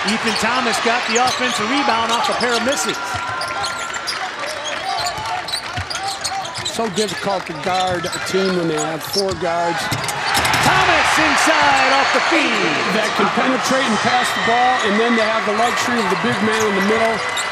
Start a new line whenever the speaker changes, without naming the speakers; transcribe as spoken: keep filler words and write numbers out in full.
Ethan Thomas got the offensive rebound off a pair of misses.
So difficult to guard a team when they have four guards.
Thomas inside off the feed.
That can penetrate and pass the ball, and then they have the luxury of the big man in the middle